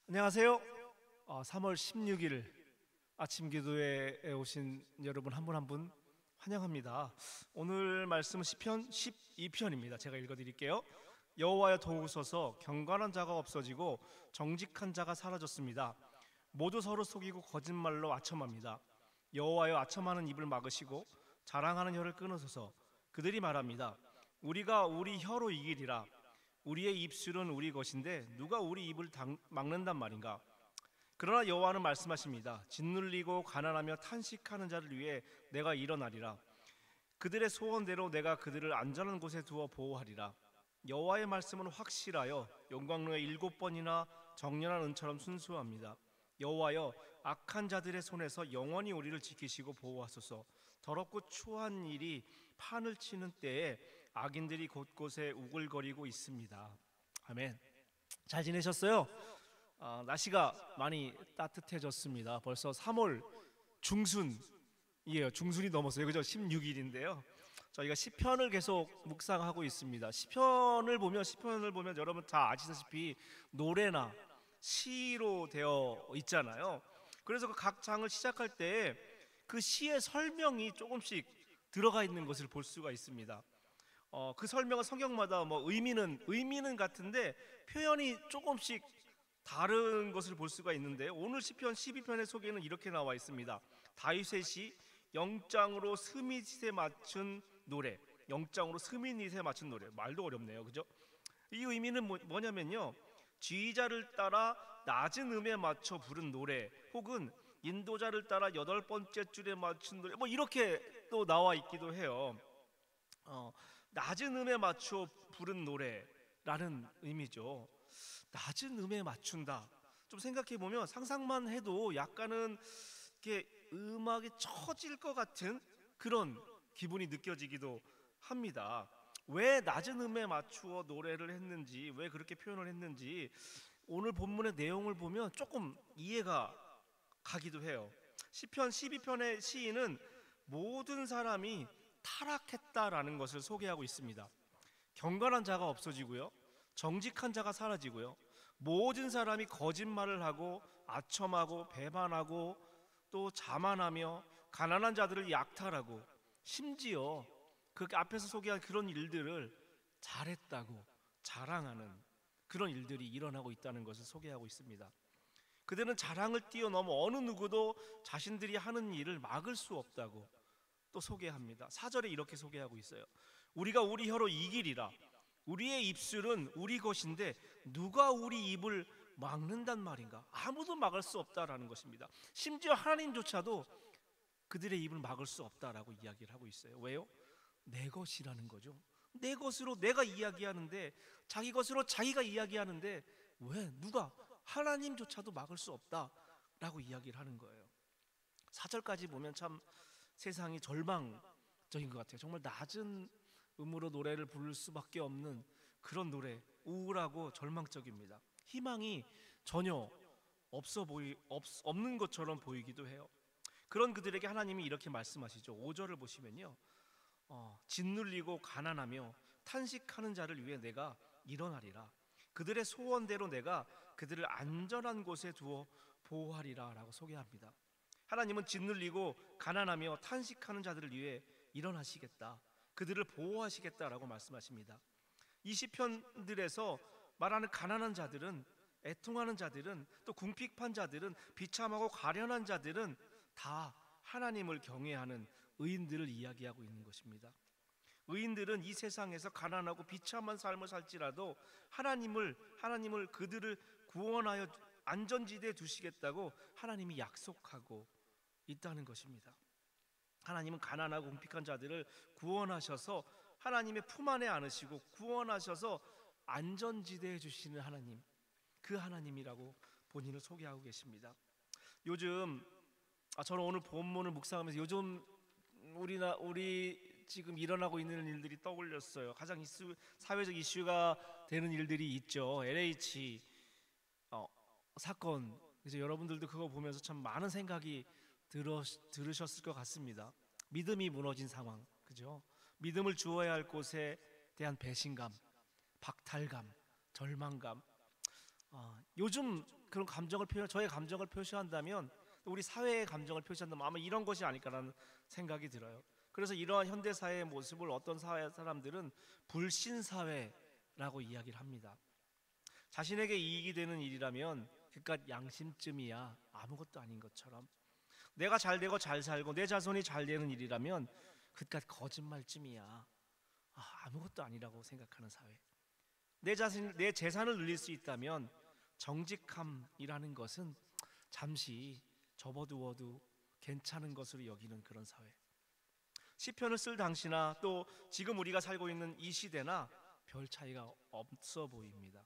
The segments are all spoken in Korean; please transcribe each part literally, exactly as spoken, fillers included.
안녕하세요. 어, 삼월 십육일 아침 기도회에 오신 여러분 한 분 한 분 환영합니다. 오늘 말씀은 시편 십이 편입니다. 제가 읽어드릴게요. 여호와여 도우소서. 경건한 자가 없어지고 정직한 자가 사라졌습니다. 모두 서로 속이고 거짓말로 아첨합니다. 여호와여, 아첨하는 입을 막으시고 자랑하는 혀를 끊으소서. 그들이 말합니다. 우리가 우리 혀로 이기리라. 우리의 입술은 우리 것인데 누가 우리 입을 당, 막는단 말인가. 그러나 여호와는 말씀하십니다. 짓눌리고 가난하며 탄식하는 자를 위해 내가 일어나리라. 그들의 소원대로 내가 그들을 안전한 곳에 두어 보호하리라. 여호와의 말씀은 확실하여 용광로에 일곱 번이나 정련한 은처럼 순수합니다. 여호와여, 악한 자들의 손에서 영원히 우리를 지키시고 보호하소서. 더럽고 추한 일이 판을 치는 때에 악인들이 곳곳에 우글거리고 있습니다. 아멘. 잘 지내셨어요? 아, 날씨가 많이 따뜻해졌습니다. 벌써 삼월 중순이에요. 중순이 넘었어요. 그죠? 십육 일인데요. 저희가 시편을 계속 묵상하고 있습니다. 시편을 보면 시편을 보면 여러분 다 아시다시피 노래나 시로 되어 있잖아요. 그래서 그 각 장을 시작할 때 그 시의 설명이 조금씩 들어가 있는 것을 볼 수가 있습니다. 어, 그 설명은 성경마다 뭐 의미는 의미는 같은데 표현이 조금씩 다른 것을 볼 수가 있는데, 오늘 시편 십이 편의 소개는 이렇게 나와 있습니다. 다윗의 시, 영장으로 스밋에 맞춘 노래. 영장으로 스밋에 맞춘 노래. 말도 어렵네요, 그죠? 이 의미는 뭐, 뭐냐면요, 지휘자를 따라 낮은 음에 맞춰 부른 노래, 혹은 인도자를 따라 여덟 번째 줄에 맞춘 노래, 뭐 이렇게 또 나와 있기도 해요. 어, 낮은 음에 맞춰 부른 노래라는 의미죠. 낮은 음에 맞춘다. 좀 생각해 보면 상상만 해도 약간은 이렇게 음악이 처질 것 같은 그런 기분이 느껴지기도 합니다. 왜 낮은 음에 맞추어 노래를 했는지, 왜 그렇게 표현을 했는지 오늘 본문의 내용을 보면 조금 이해가 가기도 해요. 시편 십이 편의 시인은 모든 사람이 타락했다라는 것을 소개하고 있습니다. 경건한 자가 없어지고요, 정직한 자가 사라지고요, 모든 사람이 거짓말을 하고 아첨하고 배반하고 또 자만하며 가난한 자들을 약탈하고, 심지어 그 앞에서 소개한 그런 일들을 잘했다고 자랑하는 그런 일들이 일어나고 있다는 것을 소개하고 있습니다. 그들은 자랑을 뛰어넘어 어느 누구도 자신들이 하는 일을 막을 수 없다고 또 소개합니다. 사 절에 이렇게 소개하고 있어요. 우리가 우리 혀로 이기리라. 우리의 입술은 우리 것인데 누가 우리 입을 막는단 말인가. 아무도 막을 수 없다라는 것입니다. 심지어 하나님조차도 그들의 입을 막을 수 없다라고 이야기를 하고 있어요. 왜요? 내 것이라는 거죠. 내 것으로 내가 이야기하는데, 자기 것으로 자기가 이야기하는데 왜 누가, 하나님조차도 막을 수 없다라고 이야기를 하는 거예요. 사 절까지 보면 참 세상이 절망적인 것 같아요. 정말 낮은 음으로 노래를 부를 수밖에 없는 그런 노래, 우울하고 절망적입니다. 희망이 전혀 없어 보이 없, 없는 것처럼 보이기도 해요. 그런 그들에게 하나님이 이렇게 말씀하시죠. 오 절을 보시면요, 어, 짓눌리고 가난하며 탄식하는 자를 위해 내가 일어나리라. 그들의 소원대로 내가 그들을 안전한 곳에 두어 보호하리라 라고 소개합니다. 하나님은 짓눌리고 가난하며 탄식하는 자들을 위해 일어나시겠다, 그들을 보호하시겠다라고 말씀하십니다. 이 시편들에서 말하는 가난한 자들은, 애통하는 자들은, 또 궁핍한 자들은, 비참하고 가련한 자들은 다 하나님을 경외하는 의인들을 이야기하고 있는 것입니다. 의인들은 이 세상에서 가난하고 비참한 삶을 살지라도 하나님을 하나님을 그들을 구원하여 안전지대에 두시겠다고 하나님이 약속하고 있다는 것입니다. 하나님은 가난하고 궁핍한 자들을 구원하셔서 하나님의 품 안에 안으시고 구원하셔서 안전지대에 주시는 하나님, 그 하나님이라고 본인을 소개하고 계십니다. 요즘 아, 저는 오늘 본문을 묵상하면서 요즘 우리나 우리 지금 일어나고 있는 일들이 떠올렸어요. 가장 이슈, 사회적 이슈가 되는 일들이 있죠. 엘에이치 어, 사건. 이제 여러분들도 그거 보면서 참 많은 생각이 들어, 들으셨을 것 같습니다. 믿음이 무너진 상황, 그죠? 믿음을 주어야 할 곳에 대한 배신감, 박탈감, 절망감. 어, 요즘 그런 감정을 표현, 저의 감정을 표시한다면, 우리 사회의 감정을 표시한다면 아마 이런 것이 아닐까라는 생각이 들어요. 그래서 이러한 현대 사회의 모습을 어떤 사회 사람들은 불신 사회라고 이야기를 합니다. 자신에게 이익이 되는 일이라면 그깟 양심쯤이야 아무것도 아닌 것처럼, 내가 잘 되고 잘 살고 내 자손이 잘 되는 일이라면 그깟 거짓말쯤이야 아, 아무것도 아니라고 생각하는 사회. 내 자신, 내 재산을 늘릴 수 있다면 정직함이라는 것은 잠시 접어두어도 괜찮은 것으로 여기는 그런 사회. 시편을 쓸 당시나 또 지금 우리가 살고 있는 이 시대나 별 차이가 없어 보입니다.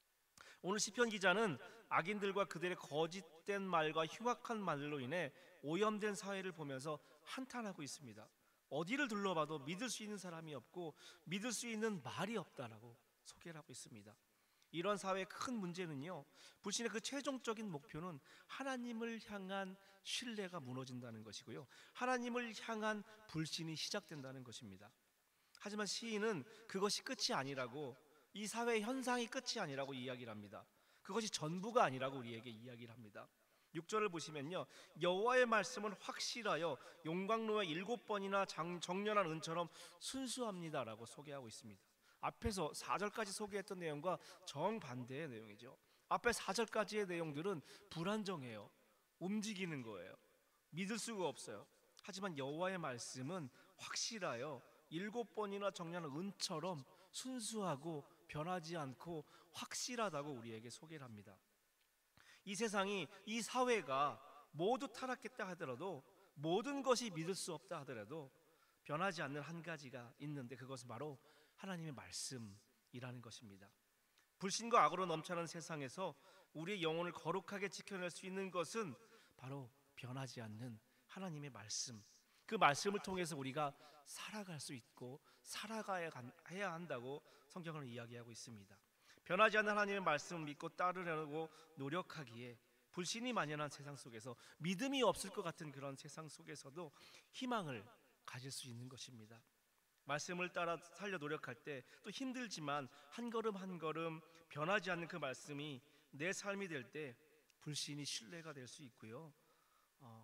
오늘 시편 기자는 악인들과 그들의 거짓된 말과 흉악한 말로 인해 오염된 사회를 보면서 한탄하고 있습니다. 어디를 둘러봐도 믿을 수 있는 사람이 없고 믿을 수 있는 말이 없다라고 소개를 하고 있습니다. 이런 사회의 큰 문제는요, 불신의 그 최종적인 목표는 하나님을 향한 신뢰가 무너진다는 것이고요, 하나님을 향한 불신이 시작된다는 것입니다. 하지만 시인은 그것이 끝이 아니라고, 이 사회의 현상이 끝이 아니라고 이야기를 합니다. 그것이 전부가 아니라고 우리에게 이야기를 합니다. 육 절을 보시면요, 여호와의 말씀은 확실하여 용광로에 일곱 번이나 장, 정련한 은처럼 순수합니다라고 소개하고 있습니다. 앞에서 사 절까지 소개했던 내용과 정반대의 내용이죠. 앞에 사 절까지의 내용들은 불안정해요. 움직이는 거예요. 믿을 수가 없어요. 하지만 여호와의 말씀은 확실하여 일곱 번이나 정련한 은처럼 순수하고 변하지 않고 확실하다고 우리에게 소개를 합니다. 이 세상이, 이 사회가 모두 타락했다 하더라도, 모든 것이 믿을 수 없다 하더라도 변하지 않는 한 가지가 있는데, 그것은 바로 하나님의 말씀이라는 것입니다. 불신과 악으로 넘쳐나는 세상에서 우리의 영혼을 거룩하게 지켜낼 수 있는 것은 바로 변하지 않는 하나님의 말씀, 그 말씀을 통해서 우리가 살아갈 수 있고 살아가야 한다고 성경은 이야기하고 있습니다. 변하지 않는 하나님의 말씀을 믿고 따르려고 노력하기에 불신이 만연한 세상 속에서, 믿음이 없을 것 같은 그런 세상 속에서도 희망을 가질 수 있는 것입니다. 말씀을 따라 살려 노력할 때 또 힘들지만 한 걸음 한 걸음 변하지 않는 그 말씀이 내 삶이 될 때 불신이 신뢰가 될 수 있고요, 어,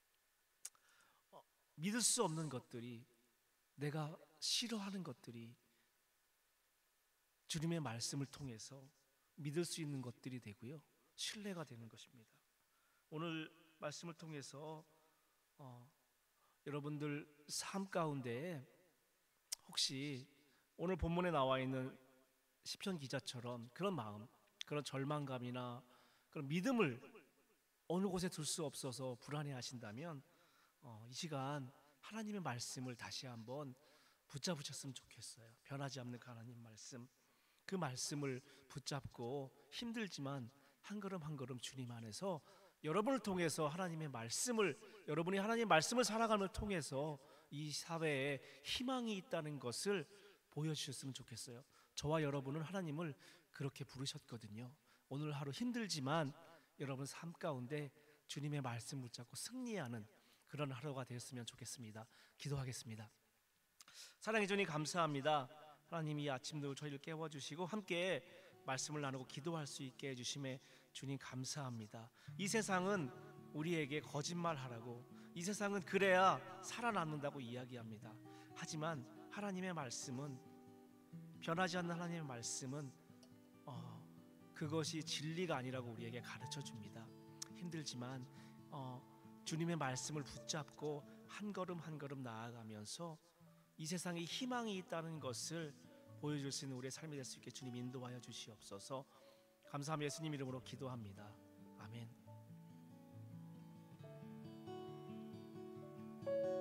어, 믿을 수 없는 것들이, 내가 싫어하는 것들이 주님의 말씀을 통해서 믿을 수 있는 것들이 되고요, 신뢰가 되는 것입니다. 오늘 말씀을 통해서 어, 여러분들 삶 가운데 혹시 오늘 본문에 나와 있는 시편 기자처럼 그런 마음, 그런 절망감이나 그런 믿음을 어느 곳에 둘 수 없어서 불안해 하신다면 어, 이 시간 하나님의 말씀을 다시 한번 붙잡으셨으면 좋겠어요. 변하지 않는 그 하나님 말씀, 그 말씀을 붙잡고 힘들지만 한 걸음 한 걸음 주님 안에서 여러분을 통해서 하나님의 말씀을, 여러분이 하나님의 말씀을 살아감을 통해서 이 사회에 희망이 있다는 것을 보여주셨으면 좋겠어요. 저와 여러분은 하나님을 그렇게 부르셨거든요. 오늘 하루 힘들지만 여러분 삶 가운데 주님의 말씀 붙잡고 승리하는 그런 하루가 되었으면 좋겠습니다. 기도하겠습니다. 사랑해 주님 감사합니다. 하나님이 이 아침도 저희를 깨워주시고 함께 말씀을 나누고 기도할 수 있게 해주심에 주님 감사합니다. 이 세상은 우리에게 거짓말하라고, 이 세상은 그래야 살아남는다고 이야기합니다. 하지만 하나님의 말씀은, 변하지 않는 하나님의 말씀은 어, 그것이 진리가 아니라고 우리에게 가르쳐 줍니다. 힘들지만 어, 주님의 말씀을 붙잡고 한 걸음 한 걸음 나아가면서 이 세상에 희망이 있다는 것을 보여줄 수 있는 우리의 삶이 될 수 있게 주님 인도하여 주시옵소서. 감사하며 예수님 이름으로 기도합니다. 아멘.